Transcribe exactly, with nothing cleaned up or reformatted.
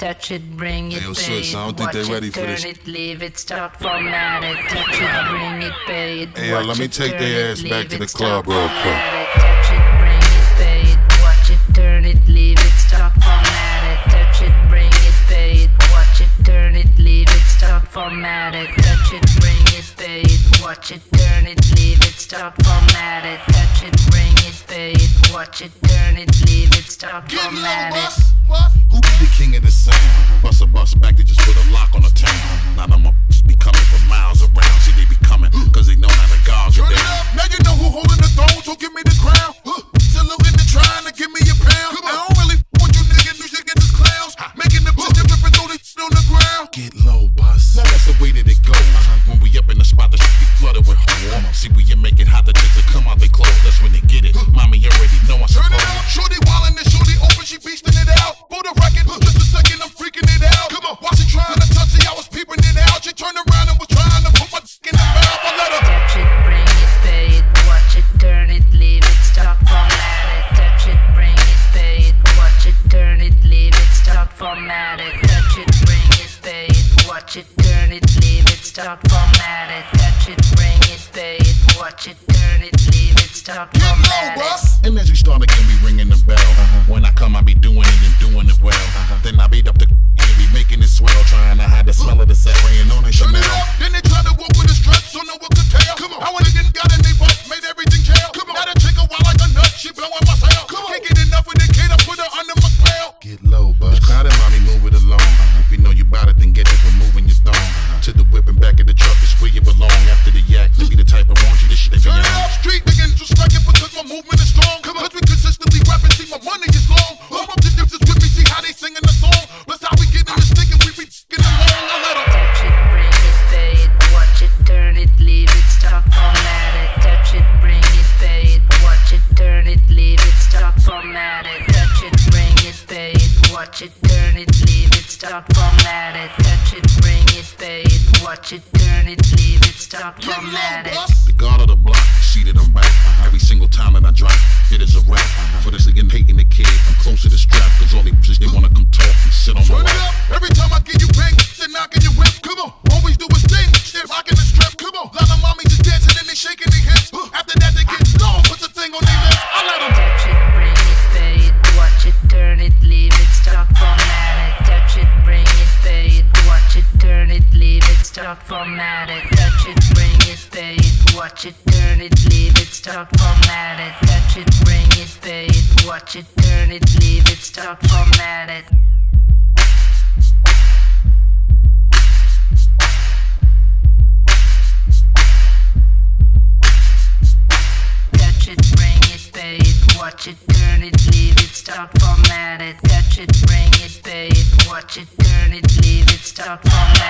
touch it, bring it, hey, yo, pay it, sis, I don't think watch they ready it, for turn this. it, leave it, start, format it, touch it, bring it, pay it, Hey, yo, watch let me it, take turn their it, ass back leave to it, the start, club real quick. format it, touch it, bring it, pay it, watch it, turn it, leave it, start, format it, touch it, bring it, pay it, watch it, turn it, leave it, start, format it, touch it, bring it, pay it, watch it, turn it, leave it, start, format it, touch it, bring it, pay it, watch it, turn it, leave it, start, format it. Who be the king of the sound? Bust a bus back, they just put a lock on the town. Now them up just be coming from miles around. See, they be coming, cause they know how to guard you down. Now you know who holding the throne, so give me the crown. Saluting and trying to give me a pound. I don't really f with you niggas, you should get this clowns. Making the bitch ripping through this shit on the ground. Get low, bus. Now that's the way that it goes. When we up in the spot, the shit be flooded with warm up. See, we you make it hot, the chicks that come out they clothes. That's when they get it. Mommy already know I Turn suppose. it up, shorty wildin' and shorty open, she beastin' it out. For the record, just a second, I'm freaking it out. Come on, while she trying to touch it, I was peeping it out. She turned around and was trying to put my dick in her mouth. I let her Touch it, bring it, pay it, watch it, turn it, leave it, start, format it. Touch it, bring it, pay it, watch it, turn it, leave it, start, format it. Touch it, bring it, pay it, watch it, turn it, leave it, start, format it. Touch it, bring it, pay it, watch it, turn it, leave it, start, format it. And as we start again, we ringing the bell. Uh-huh. When I come, I be doing it and doing it well. Uh-huh. Then I beat up the and be making it swell, trying to hide the smell of the set, praying on it turn Chanel. it up, then they try to walk with a strap, so no one could tell. Come on, I went again, got in they butt, made everything jail. Come on, now they take a while like a nut, she blowing my cell. Come on, can't get enough of the kid, I put her under my spell. Get low, bud. Crowded, mommy, move it along. Uh-huh. If you know you bout it, then get it for moving your thong. Uh-huh. To the whip and back of the truck is where you belong. After the yak, to be the type I want you to shit if you Turn it up, street niggas just like it because my movement is strong. Come on, cause we consistently rapping, see my money is long. All my distance is with me, see how they singing the song. That's how we get in this thing and we be getting along. I let 'em Touch it, bring it, pay it, watch it, turn it, leave it, start, format it. Touch it, bring it, pay it, watch it, turn it, leave it, start, format it. Touch it, bring it, pay it, watch it, turn it, leave it, start, format it. Touch it, bring it, pay it, watch it, turn it, leave it, start, format it. The guard of the block, seated I'm back. Uh-huh. Every single time that I drop, it is a rap. Uh-huh. For this again, hating the kid, I'm close to the strap. Cause all they bitches, they wanna come talk and sit on turn my it lap. up, every time I get you bang, they're knocking your whip. Come on, always do a thing, shit rocking the strip. Come on, lot of mommies just dancing and they shaking their hips. After that they get low, put the thing on their lips. I let 'em Touch it, bring it, pay it, watch it, turn it, leave it, start, format it. Touch it, bring it, pay it, watch it, turn it, leave it, start, format it. Touch it, bring it, pay it, watch it, turn it, leave it, start, format it. Touch it, bring it, pay it, watch it, turn it, leave it, start, format it. Touch it, bring it, pay it, watch it, turn it, leave it, start, format it. Touch it, bring it, pay it, watch it, turn it, leave it, start, format it.